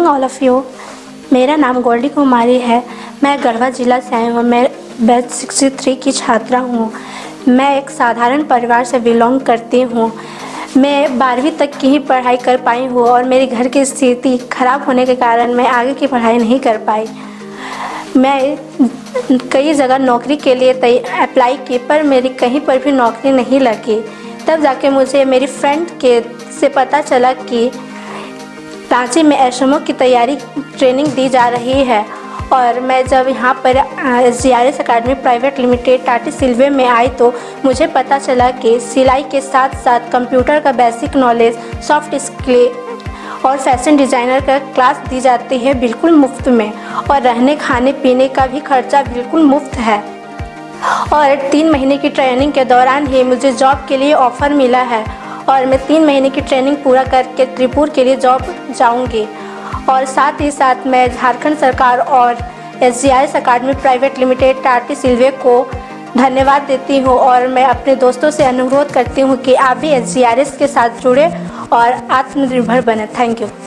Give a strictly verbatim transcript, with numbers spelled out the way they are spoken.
All of you. मेरा नाम गोल्डी कुमारी है। मैं गढ़वा ज़िला से आई हूँ। मैं बैच सिक्सटी थ्री की छात्रा हूँ। मैं एक साधारण परिवार से बिलोंग करती हूँ। मैं बारहवीं तक की ही पढ़ाई कर पाई हूँ और मेरे घर की स्थिति ख़राब होने के कारण मैं आगे की पढ़ाई नहीं कर पाई। मैं कई जगह नौकरी के लिए अप्लाई की पर मेरी कहीं पर भी नौकरी नहीं लगी। तब जाके मुझे मेरी फ्रेंड के से पता चला कि रांची में एस एम ओ की तैयारी ट्रेनिंग दी जा रही है। और मैं जब यहाँ पर S G R S academy private limited Tati Silwai में आई तो मुझे पता चला कि सिलाई के साथ साथ कंप्यूटर का बेसिक नॉलेज, सॉफ्ट स्किल और फैशन डिज़ाइनर का क्लास दी जाती है बिल्कुल मुफ्त में, और रहने खाने पीने का भी खर्चा बिल्कुल मुफ्त है। और तीन महीने की ट्रेनिंग के दौरान ही मुझे जॉब के लिए ऑफ़र मिला है और मैं तीन महीने की ट्रेनिंग पूरा करके त्रिपुर के लिए जॉब जाऊंगी। और साथ ही साथ मैं झारखंड सरकार और S G R S academy private limited Tati Silwai को धन्यवाद देती हूँ। और मैं अपने दोस्तों से अनुरोध करती हूँ कि आप भी एस जी आर एस के साथ जुड़े और आत्मनिर्भर बने। Thank you.